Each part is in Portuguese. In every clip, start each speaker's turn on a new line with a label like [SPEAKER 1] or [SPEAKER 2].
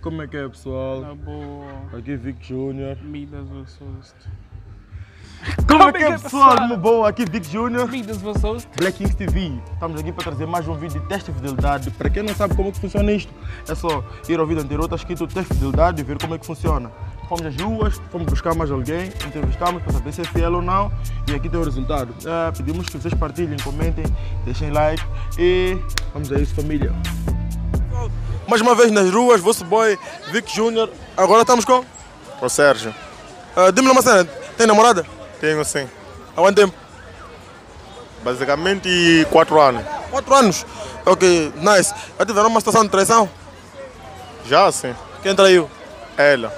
[SPEAKER 1] Como é que é, pessoal?
[SPEAKER 2] Na boa.
[SPEAKER 1] Aqui Vic Júnior.
[SPEAKER 2] Midas Vassoust.
[SPEAKER 1] Como é que é, pessoal? Na boa, aqui Vic Júnior.
[SPEAKER 2] Midas Vassoust.
[SPEAKER 1] Black Kings TV. Estamos aqui para trazer mais um vídeo de teste de fidelidade. Para quem não sabe como é que funciona isto, é só ir ao vídeo anterior, está escrito teste de fidelidade e ver como é que funciona. Fomos às ruas, fomos buscar mais alguém, entrevistamos para saber se é fiel ou não e aqui tem o resultado. Pedimos que vocês partilhem, comentem, deixem like e vamos a isso, família. Mais uma vez nas ruas, vosso boy Vic Júnior. Agora estamos com
[SPEAKER 3] O Sérgio.
[SPEAKER 1] Dê-me uma cena, tem namorada?
[SPEAKER 3] Tenho sim.
[SPEAKER 1] Há quanto tempo?
[SPEAKER 3] Basicamente 4 anos.
[SPEAKER 1] 4 anos. Ok, nice. Já tiveram uma situação de traição?
[SPEAKER 3] Já sim.
[SPEAKER 1] Quem traiu?
[SPEAKER 3] Ela.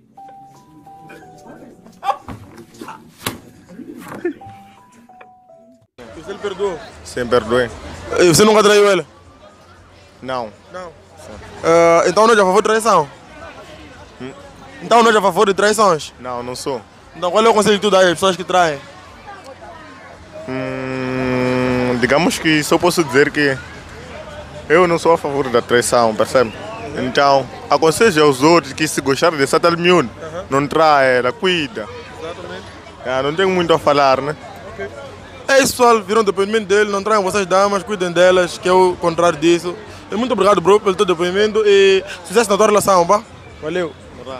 [SPEAKER 1] Você lhe perdoou?
[SPEAKER 3] Sem perdoe.
[SPEAKER 1] E você nunca traiu ela?
[SPEAKER 3] Não.
[SPEAKER 1] Não. Então não é a favor de traição? Então não é a favor de traições?
[SPEAKER 3] Não, não sou.
[SPEAKER 1] Então qual é o conselho que tu dá às pessoas que traem?
[SPEAKER 3] Digamos que só posso dizer que eu não sou a favor da traição, percebe? Então, aconselho aos outros que se gostarem dessa tal miúda, não trai ela, cuida.
[SPEAKER 1] Exatamente.
[SPEAKER 3] Não tenho muito a falar, né?
[SPEAKER 1] É isso, pessoal. Viram o depoimento dele. Não traiam vocês damas, cuidem delas, que é o contrário disso. E muito obrigado, bro, pelo teu depoimento e sucesso na tua relação, pá. Valeu.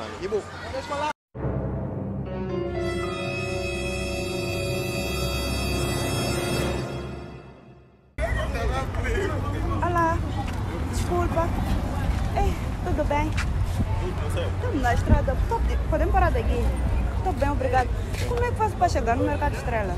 [SPEAKER 4] Olá, desculpa. Ei, tudo bem? Estamos na estrada. Podemos parar daqui? Estou bem, obrigado. Como é que faço para chegar no Mercado Estrela?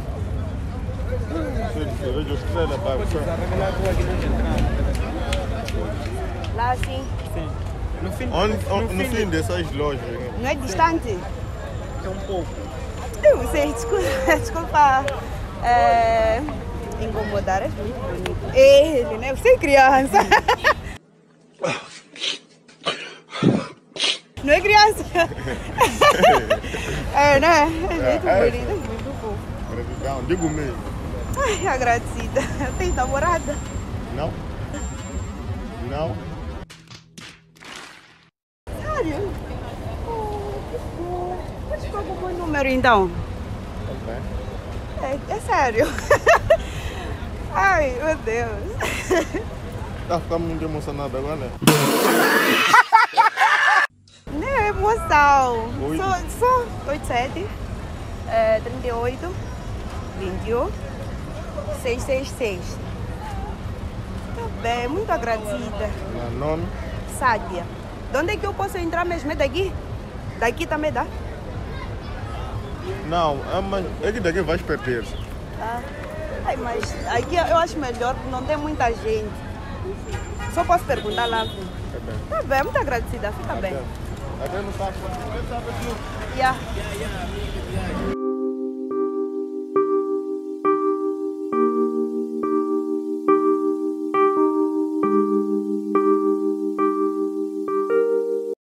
[SPEAKER 4] Lá sim.
[SPEAKER 2] No fim,
[SPEAKER 3] No fim dessas lojas.
[SPEAKER 4] Não é distante?
[SPEAKER 2] é um pouco.
[SPEAKER 4] Eu sei, desculpa. Incomodar, é muito bonito. Ele, né? Você é criança. Não é criança. É, né? É muito bonito, muito fofo.
[SPEAKER 3] Gratidão, digo mesmo.
[SPEAKER 4] Ai, agradecida. Tem namorada?
[SPEAKER 3] Não? Não?
[SPEAKER 4] Sério? Oh, que fofo. Pode ficar com o meu número então? É sério. Ai, meu Deus.
[SPEAKER 3] Tá ficando muito emocionado agora, né?
[SPEAKER 4] Não é emoção.
[SPEAKER 3] Oito.
[SPEAKER 4] Só 87, 38, 21, 666. Tá bem, muito agradecida.
[SPEAKER 3] Nome?
[SPEAKER 4] Sádia. De onde é que eu posso entrar mesmo? É daqui? Daqui também dá?
[SPEAKER 3] Não, mas é que daqui vais perder-se.
[SPEAKER 4] Ah. Ai, mas aqui eu acho melhor, porque não tem muita gente. Só posso perguntar lá. Tá bem, muito agradecida, fica bem.
[SPEAKER 3] Até no saco.
[SPEAKER 4] Yeah.